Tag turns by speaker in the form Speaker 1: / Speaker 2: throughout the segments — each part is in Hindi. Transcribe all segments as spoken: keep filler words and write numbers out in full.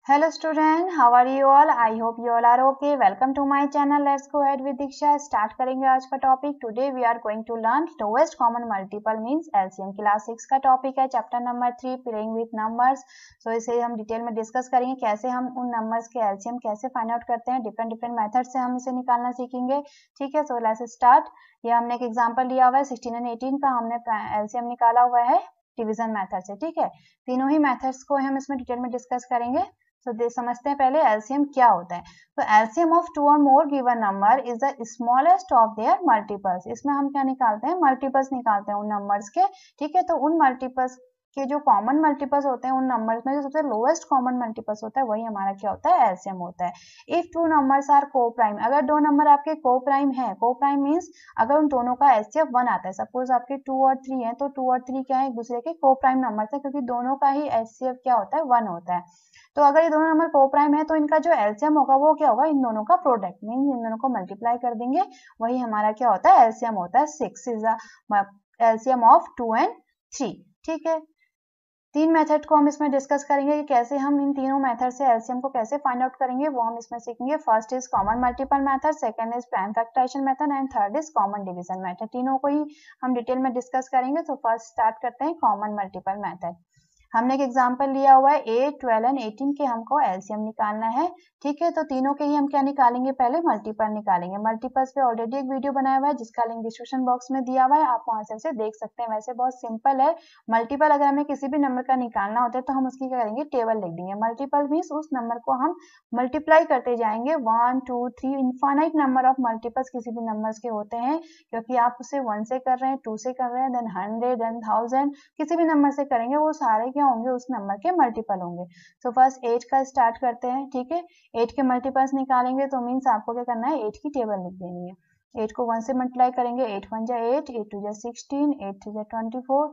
Speaker 1: Hello student, how are you all? I hope you all are okay. Welcome to my channel. Let's go ahead with Diksha. Start करेंगे आज का topic. Today we are going to learn lowest common multiple means L C M. Class six का टॉपिक है, chapter number three, playing with numbers. So इसे हम डिटेल में डिस्कस करेंगे, कैसे हम उन नंबर्स के L C M कैसे फाइंड आउट करते हैं. डिफरेंट डिफरेंट मेथड से हम इसे निकालना सीखेंगे. ठीक है, सो लेट्स स्टार्ट. ये हमने एक एग्जाम्पल लिया हुआ है सिक्सटीन एंड एटीन का. हमने L C M निकाला हुआ है डिवीजन मेथड से. ठीक है, तीनों ही मेथड्स को हम इसमें डिटेल में डिस्कस करेंगे. तो so, समझते हैं पहले एलसीएम क्या होता है. तो LCM of two or more given number is the smallest of their multiples. इसमें हम क्या निकालते हैं, मल्टीपल्स निकालते हैं उन नंबर्स के. ठीक है, तो उन मल्टीपल्स के जो कॉमन मल्टीपल्स होते हैं उन नंबर्स में जो सबसे लोएस्ट कॉमन मल्टीपल्स होता है वही हमारा क्या होता है, एलसीएम होता है. If two numbers are coprime, अगर दो नंबर आपके को प्राइम है, को प्राइम मीन्स अगर उन दोनों का एचसीएफ वन आता है. सपोज आपके टू और थ्री है, तो टू और थ्री क्या है, एक दूसरे के को प्राइम नंबर है, क्योंकि दोनों का ही एचसीएफ क्या होता है, वन होता है. तो अगर ये दोनों नंबर को प्राइम है तो इनका जो एलसीएम होगा वो क्या होगा, इन दोनों का प्रोडक्ट मींस इन दोनों को मल्टीप्लाई कर देंगे, वही हमारा क्या होता है, एलसीएम होता है. Six is the LCM of two and three. ठीक है, तीन मेथड को हम इसमें डिस्कस करेंगे कि कैसे हम इन तीनों मेथड से एलसीएम को कैसे फाइंड आउट करेंगे, वो हम इसमें सीखेंगे. First is common multiple method, second is prime factorisation method and third is common division method. तीनों को ही हम डिटेल में डिस्कस करेंगे. तो फर्स्ट स्टार्ट करते हैं कॉमन मल्टीपल मेथड. हमने एक एग्जांपल लिया हुआ है एट, ट्वेल्व एंड एटीन के, हमको एलसीएम निकालना है. ठीक है, तो तीनों के ही हम क्या निकालेंगे, पहले मल्टीपल निकालेंगे. मल्टीपल्स पे ऑलरेडी एक वीडियो बनाया हुआ है जिसका लिंक डिस्क्रिप्शन बॉक्स में दिया हुआ है, आप वहां से उसे देख सकते हैं. वैसे बहुत सिंपल है. मल्टीपल अगर हमें किसी भी नंबर का निकालना होता है तो हम उसकी क्या करेंगे, टेबल लिख देंगे. मल्टीपल मीन्स उस नंबर को हम मल्टीप्लाई करते जाएंगे. One two three infinite number of multiples किसी भी नंबर्स के होते हैं, क्योंकि आप उसे वन से कर रहे हैं, टू से कर रहे हैं, देन हंड्रेड, देन थाउजेंड, किसी भी नंबर से करेंगे वो सारे क्या होंगे, उस नंबर के मल्टीपल होंगे. सो फर्स्ट एट का स्टार्ट करते हैं. ठीक है, एट के मल्टीपल्स निकालेंगे तो मीन्स आपको क्या करना है, एट की टेबल लिख देनी है. एट को वन से मल्टीप्लाई करेंगे, एट वन जा एट, एट टू जा सिक्सटीन, एट थ्री जा ट्वेंटी फोर,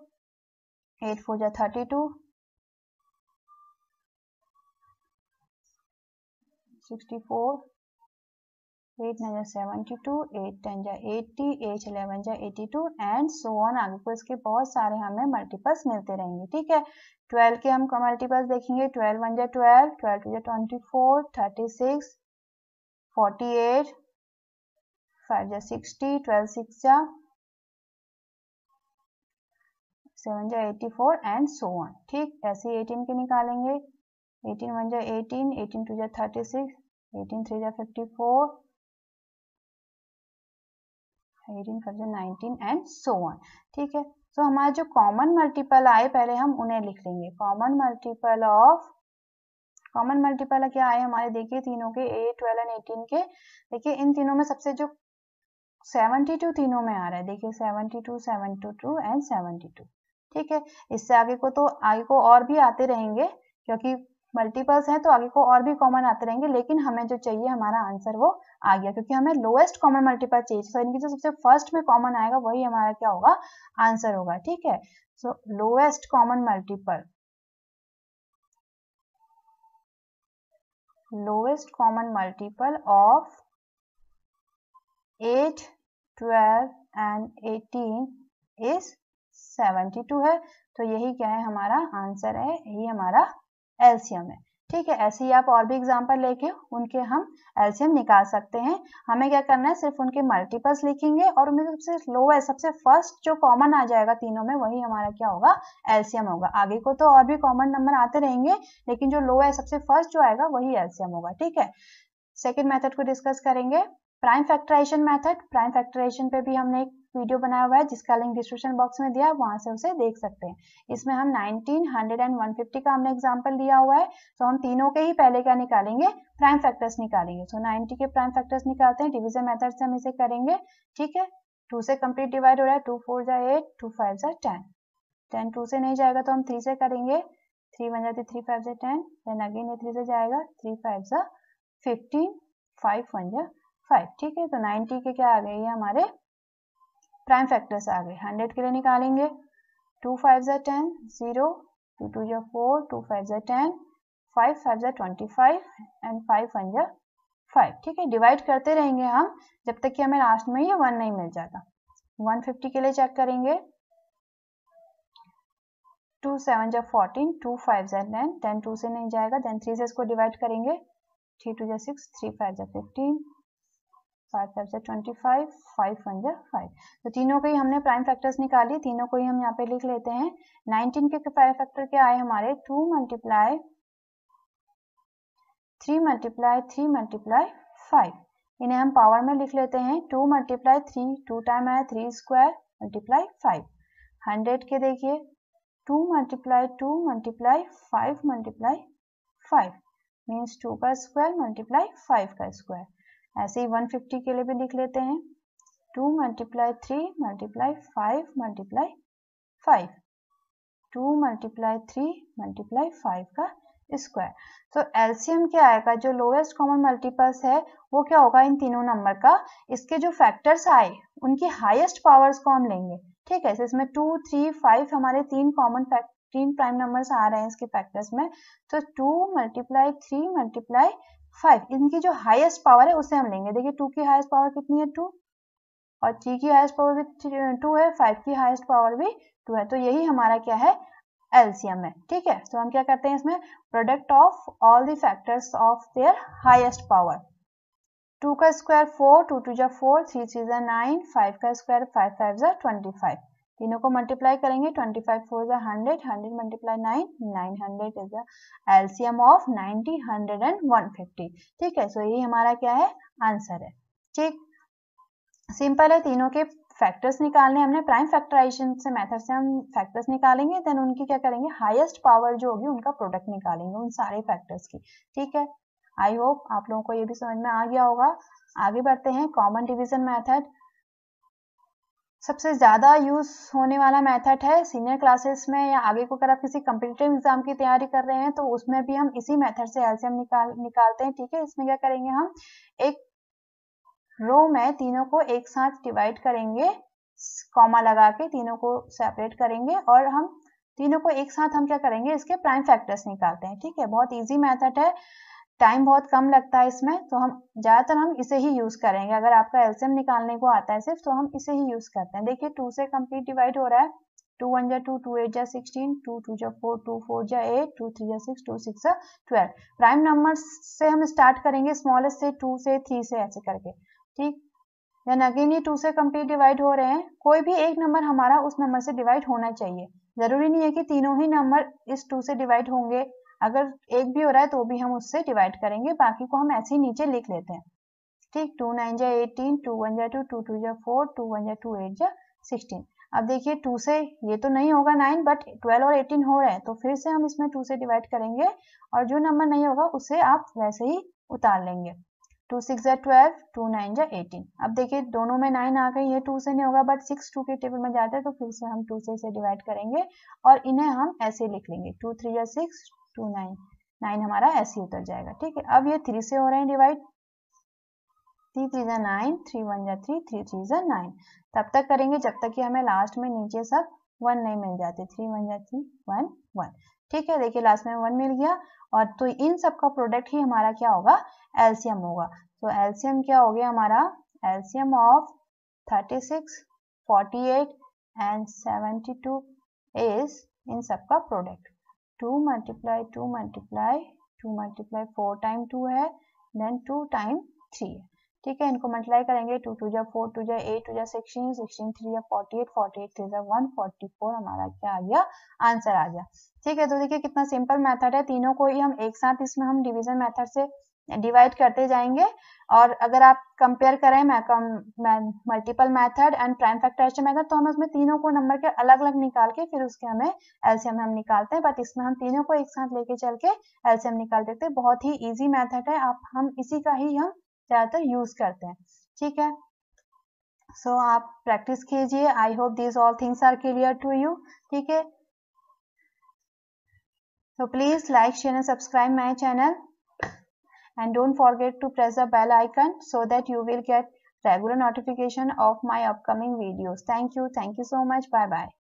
Speaker 1: एट फोर जा thirty two, sixty four, eight nine जा सेवेंटी टू, एट टेन जा एटी, एट इलेवन जा eighty two and so on. आगे को इसके बहुत सारे हमें मल्टीपल्स मिलते रहेंगे. ठीक है, ट्वेल्व के हम मल्टीपल्स देखेंगे. ट्वेल्व वन जा ट्वेल्व, ट्वेल्व टू जा twenty four, thirty six, forty eight, five जा सिक्सटी, ट्वेल्व सिक्स जा सेवन जा eighty four and so on. ठीक, ऐसे एटीन के निकालेंगे. एटीन वन जा एटीन, एटीन टू जा थर्टी सिक्स, एटीन थ्री जा फिफ्टी फोर, एटीन फाइव जा नाइनटीन एंड सो ऑन. ठीक है, तो हमारा जो कॉमन मल्टीपल आए पहले हम उन्हें लिख लेंगे. Common multiple of, common multiple क्या आए हमारे, देखिए तीनों के, एट, ट्वेल्व एंड एटीन के. देखिए इन तीनों में सबसे जो सेवेंटी टू तीनों में आ रहा है, देखिए seventy two, seventy two and seventy two. ठीक है, इससे आगे को तो आगे को और भी आते रहेंगे, क्योंकि मल्टीपल्स हैं तो आगे को और भी कॉमन आते रहेंगे, लेकिन हमें जो चाहिए हमारा आंसर वो आ गया, क्योंकि हमें लोएस्ट कॉमन मल्टीपल चाहिए. तो इनकी जो सबसे फर्स्ट में कॉमन आएगा वही हमारा क्या होगा, आंसर होगा. ठीक है, so lowest common multiple, lowest common multiple of eight, twelve and eighteen is seventy two है. तो यही क्या है, हमारा आंसर है, यही हमारा एलसीएम है. ठीक है, ऐसे ही आप और भी एग्जांपल लेके उनके हम एलसीएम निकाल सकते हैं. हमें क्या करना है, सिर्फ उनके मल्टीपल्स लिखेंगे और उनमें सबसे लो है, सबसे फर्स्ट जो कॉमन आ जाएगा तीनों में वही हमारा क्या होगा, एलसीएम होगा. आगे को तो और भी कॉमन नंबर आते रहेंगे, लेकिन जो लो है सबसे फर्स्ट जो आएगा वही एलसीएम होगा. ठीक है, सेकेंड मेथड को डिस्कस करेंगे, prime factorisation method. Prime factorisation पे भी हमने एक वीडियो बनाया हुआ है जिसका लिंक डिस्क्रिप्शन बॉक्स में दिया है, वहां से उसे देख सकते हैं. इसमें हम nineteen, hundred and one fifty का हमने एग्जांपल लिया हुआ है. तो हम तीनों के ही पहले क्या निकालेंगे, प्राइम फैक्टर्स निकालेंगे. तो नाइनटी के प्राइम फैक्टर्स निकालते हैं, डिवीजन मेथड से हम इसे करेंगे. ठीक है, टू से कंप्लीट डिवाइड हो रहा है, टू फोर जा एट, टू फाइव जा टेन, टेन टू से नहीं जाएगा तो हम थ्री से करेंगे. थ्री वन जाती, थ्री फाइव जा टेन, देन अगेन ये थ्री से जाएगा, थ्री फाइव जा फिफ्टीन, फाइव वन जा फाइव. ठीक है, तो नाइनटी के क्या आ गए, ये हमारे प्राइम फैक्टर्स आ गए. हंड्रेड के लिए निकालेंगे, टू फाइव जा टेन, जीरो, टू टू जा फोर, टू फाइव जा टेन, फाइव फाइव जा twenty five and five one जा फाइव. ठीक है, डिवाइड करते रहेंगे हम जब तक कि हमें लास्ट में ये वन नहीं मिल जाता. वन फिफ्टी के लिए चेक करेंगे, टू सेवन जा फोर्टीन, टू फाइव जा टेन, टेन टू से नहीं जाएगा, देन थ्री से इसको डिवाइड करेंगे, थ्री टू जा सिक्स, थ्री फाइव जा फिफ्टीन, फाइव फाइव जा ट्वेंटी फाइव, फाइव वन जा फाइव। तो तीनों को ही हमने प्राइम फैक्टर्स निकाली, तीनों को ही हम यहाँ पे लिख लेते हैं। नाइनटीन के प्राइम फैक्टर क्या आए हमारे, two multiply three multiply three multiply five. इन्हें हम पावर में लिख लेते हैं, two multiply three, two time आया three square multiply five. Hundred के देखिए, two multiply two multiply five multiply five means two का स्क्वायर मल्टीप्लाई फाइव का स्क्वायर। ऐसे ही वन फिफ्टी के लिए भी लिख लेते हैं, two multiply three multiply five multiply five, two multiply three multiply five का स्क्वायर। तो एलसीएम क्या आएगा, जो लोएस्ट कॉमन मल्टीपल्स है वो क्या होगा इन तीनों नंबर का, इसके जो फैक्टर्स आए उनकी हाईएस्ट पावर्स को हम लेंगे। ठीक है, इसमें टू थ्री फाइव हमारे तीन कॉमन तीन प्राइम नंबर्स आ रहे हैं इसके फैक्टर्स में, तो two multiply three multiply five, इनकी जो हाईएस्ट पावर है उसे हम लेंगे। देखिए टू की हाईएस्ट पावर कितनी है, टू, और थ्री की हाईएस्ट पावर भी टू है, फाइव की हाईएस्ट पावर भी टू है। तो यही हमारा क्या है, एलसीएम है। ठीक है, तो हम क्या करते हैं इसमें, product of all the factors of their highest power. Two का स्क्वायर फोर, टू टू जा फोर, थ्री थ्री जा नाइन, फाइव का स्क्वायर फाइव फाइव जा ट्वेंटी फाइव। तीनों को मल्टीप्लाई करेंगे, ट्वेंटी फाइव फोर जा hundred, hundred multiply nine, nine hundred is the LCM of ninety, hundred and one fifty. ठीक है, सो यही हमारा क्या है, आंसर है। ठीक, सिंपल है, तीनों के फैक्टर्स निकालने हमने, प्राइम फैक्टराइजेशन से मेथड से हम फैक्टर्स निकालेंगे, देन उनकी क्या करेंगे, हाईएस्ट पावर जो होगी उनका प्रोडक्ट निकालेंगे उन सारे फैक्टर्स की। ठीक है, आई होप आप लोगों को ये भी समझ में आ गया होगा। आगे बढ़ते हैं, कॉमन डिवीजन मेथड सबसे ज्यादा यूज होने वाला मेथड है सीनियर क्लासेस में, या आगे को अगर आप किसी कॉम्पिटिटिव एग्जाम की तैयारी कर रहे हैं तो उसमें भी हम इसी मेथड से एलसीएम निकाल निकालते हैं। ठीक है, इसमें क्या करेंगे, हम एक रो में तीनों को एक साथ डिवाइड करेंगे, कॉमा लगा के तीनों को सेपरेट करेंगे, और हम तीनों को एक साथ हम क्या करेंगे, इसके प्राइम फैक्टर्स निकालते हैं। ठीक है, बहुत इजी मेथड है, टाइम बहुत कम लगता है इसमें, तो हम ज्यादातर हम इसे ही यूज करेंगे। अगर आपका एलसीएम निकालने को आता है सिर्फ, तो हम इसे ही यूज करते हैं। देखिए टू से कंप्लीट डिवाइड हो रहा है, टू वन जा टू, टू एट जा सिक्सटीन, टू टू जा फोर, टू फोर जा एट, टू थ्री जा सिक्स, टू सिक्स जा ट्वेल्व। प्राइम नंबर से हम स्टार्ट करेंगे, स्मॉलेस्ट से, टू से, थ्री से, ऐसे करके। ठीक, देन अगेन ये टू से कंप्लीट डिवाइड हो रहे हैं, कोई भी एक नंबर हमारा उस नंबर से डिवाइड होना चाहिए। जरूरी नहीं है कि तीनों ही नंबर इस टू से डिवाइड होंगे, अगर एक भी हो रहा है तो भी हम उससे डिवाइड करेंगे, बाकी को हम ऐसे ही नीचे लिख लेते हैं। ठीक, टू नाइन जा एटीन, टू वन जा टू, टू टू जा फोर, टू वन जा टू, एट जा सिक्सटीन। अब देखिए टू से ये तो नहीं होगा नाइन, बट ट्वेल्व और एटीन हो रहे हैं, तो फिर से हम इसमें टू से डिवाइड करेंगे, और जो नंबर नहीं होगा उसे आप वैसे ही उतार लेंगे। टू सिक्स जा ट्वेल्व, टू नाइन जा एटीन। अब देखिए दोनों में नाइन आ गई, ये टू से नहीं होगा, बट सिक्स टू के टेबल में जाते हैं, तो फिर से हम टू से इसे डिवाइड करेंगे, और इन्हें हम ऐसे लिख लेंगे, टू थ्री जा सिक्स, टू नाइन, नाइन हमारा ऐसे ही उतर जाएगा। ठीक है, अब ये थ्री से हो रहे हैं डिवाइड, थ्री थ्री जा नाइन, थ्री वन जा थ्री, थ्री थ्री जा नाइन। तब तक करेंगे जब तक कि हमें लास्ट में नीचे सब वन नहीं मिल जाते, थ्री वन जा थ्री, वन वन। ठीक है, देखिए लास्ट में वन मिल गया, और तो इन सब का प्रोडक्ट ही हमारा क्या होगा, एलसीएम होगा। तो एलसीएम क्या हो गया हमारा, LCM of thirty six, forty eight and seventy two is इन सब का product. Two multiply two multiply two multiply four time two है, देन टू टाइम थ्री है। ठीक है, इनको मल्टीप्लाई करेंगे, टू टू जा फोर, टू जा एट, टू जा सिक्सटीन, सिक्सटीन थ्री जा forty eight, forty eight three जा वन फोर्टी फोर, हमारा क्या आ गया, आंसर आ गया। ठीक है, तो देखिए कितना सिंपल मेथड है, तीनों को ही हम एक साथ इसमें हम डिवीजन मेथड से डिवाइड करते जाएंगे। और अगर आप कंपेयर करें multiple method and prime factorisation method, तो हम उसमें तीनों को नंबर के अलग अलग निकाल के फिर उसके हमें एलसीएम हम निकालते हैं, बट इसमें हम तीनों को एक साथ लेके चल के एलसीएम निकाल देते हैं। बहुत ही इजी मेथड है, आप हम इसी का ही हम ज्यादातर यूज करते हैं। ठीक है, सो so, आप प्रैक्टिस कीजिए। I hope this all things are clear to you. ठीक है, so please like, share and subscribe my channel, and don't forget to press the bell icon so that you will get regular notification of my upcoming videos. Thank you. Thank you so much. Bye bye.